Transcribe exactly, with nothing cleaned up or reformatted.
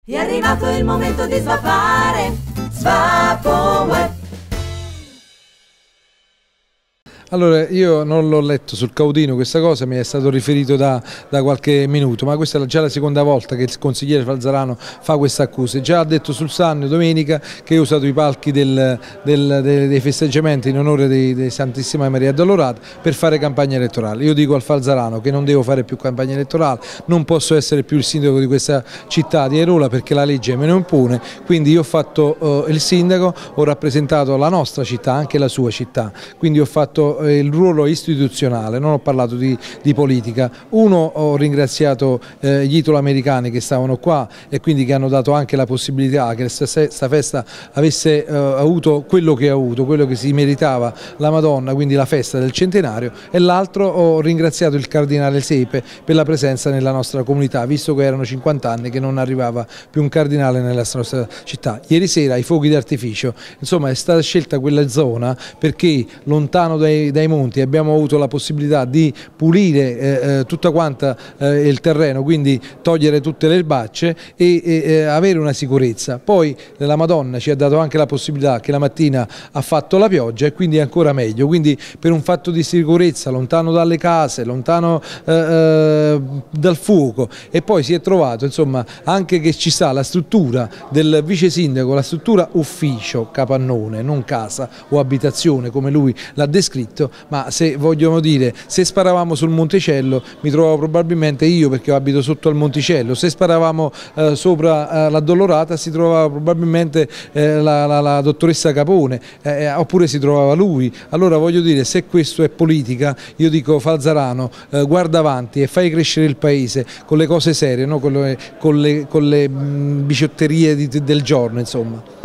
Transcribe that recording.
È arrivato il momento di svapare, Svapoweb. Allora, io non l'ho letto sul Caudino questa cosa, mi è stato riferito da, da qualche minuto, ma questa è già la seconda volta che il consigliere Falzarano fa questa accusa. Già ha detto sul Sannio domenica che ha usato i palchi del, del, dei, dei festeggiamenti in onore di, di Santissima Maria Addolorata per fare campagna elettorale. Io dico al Falzarano che non devo fare più campagna elettorale, non posso essere più il sindaco di questa città di Airola perché la legge me lo impone, quindi io ho fatto uh, il sindaco, ho rappresentato la nostra città, anche la sua città, quindi ho fatto il ruolo istituzionale, non ho parlato di, di politica. Uno, ho ringraziato eh, gli italo-americani che stavano qua e quindi che hanno dato anche la possibilità che questa festa avesse eh, avuto quello che ha avuto, quello che si meritava la Madonna, quindi la festa del centenario, e l'altro ho ringraziato il cardinale Sepe per la presenza nella nostra comunità, visto che erano cinquanta anni che non arrivava più un cardinale nella nostra città. Ieri sera i fuochi d'artificio, insomma, è stata scelta quella zona perché lontano dai dai monti abbiamo avuto la possibilità di pulire eh, tutta quanta eh, il terreno, quindi togliere tutte le erbacce e, e avere una sicurezza. Poi la Madonna ci ha dato anche la possibilità che la mattina ha fatto la pioggia e quindi è ancora meglio, quindi per un fatto di sicurezza lontano dalle case, lontano eh, eh, dal fuoco, e poi si è trovato insomma anche che ci sta la struttura del vice sindaco, la struttura ufficio capannone, non casa o abitazione come lui l'ha descritto. Ma se vogliono dire, se sparavamo sul Monticello mi trovavo probabilmente io, perché io abito sotto al Monticello, se sparavamo eh, sopra eh, l'Addolorata si trovava probabilmente eh, la, la, la dottoressa Capone, eh, oppure si trovava lui. Allora voglio dire, se questo è politica, io dico Falzarano, eh, guarda avanti e fai crescere il paese con le cose serie, no? con le, con le, con le mh, biciotterie di, del giorno, insomma.